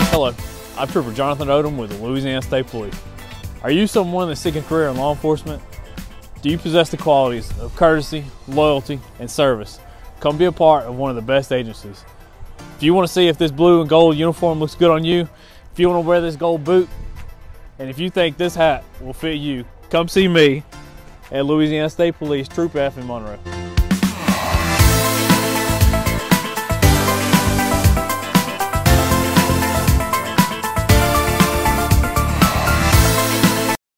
Hello, I'm Trooper Jonathan Odom with the Louisiana State Police. Are you someone that's seeking a career in law enforcement? Do you possess the qualities of courtesy, loyalty, and service? Come be a part of one of the best agencies. If you want to see if this blue and gold uniform looks good on you, if you want to wear this gold boot, and if you think this hat will fit you, come see me at Louisiana State Police Troop F in Monroe.